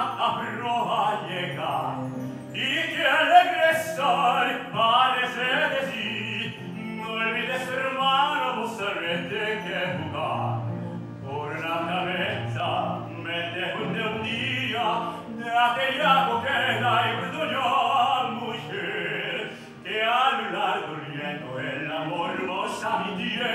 a prova llegar y que al regresar parece decir no olvides hermano vos sabete que jugar por la cabeza me dejó un día de aquella coqueta y brutosa mujer que al largo riendo el amor vos a mi tierra